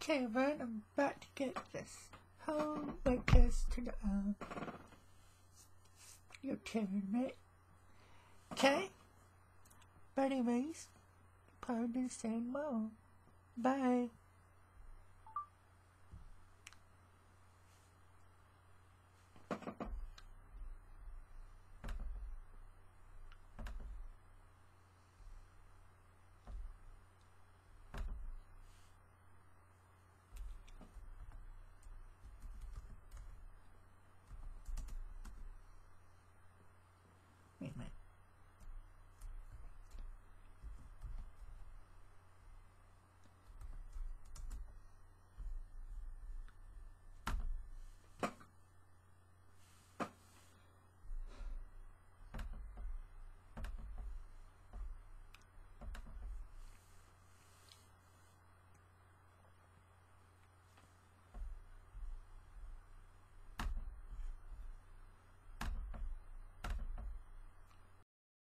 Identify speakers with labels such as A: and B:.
A: Okay, Vern, I'm about to get this whole webcast to your turn, right? Okay? But anyways, probably the same more. Bye.